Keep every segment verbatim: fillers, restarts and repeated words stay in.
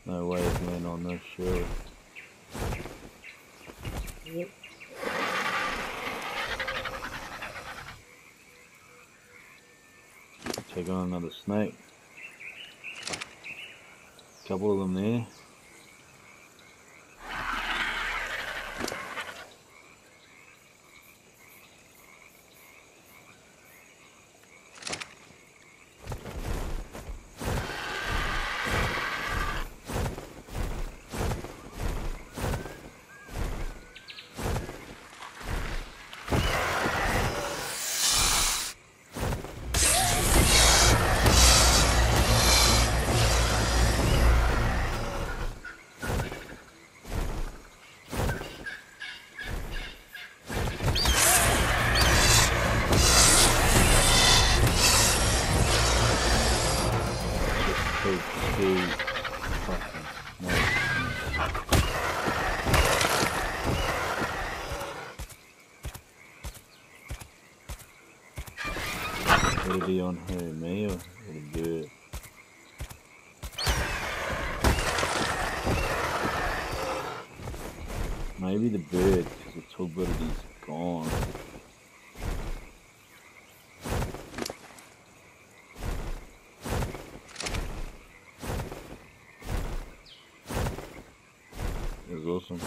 No way of landing on this, surely. Yep. Take on another snake. Couple of them there. Would it be on her, me, or would it do it? Maybe the bird, because the turbidity gone. It was awesome.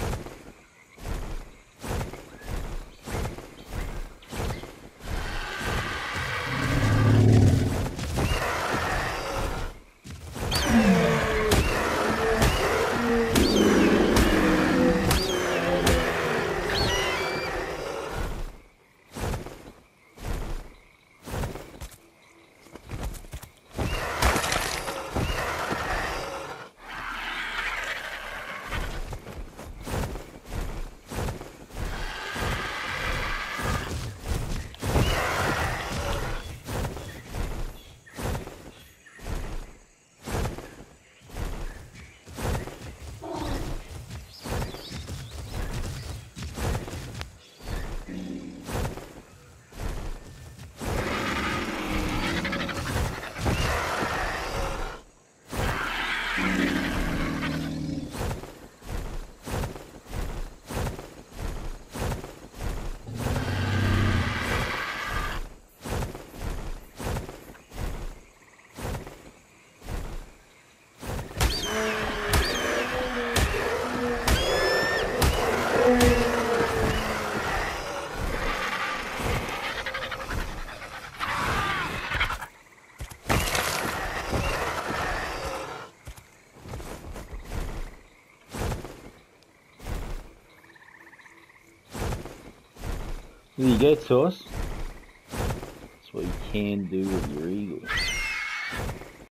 There you go, Toss. That's what you can do with your eagle.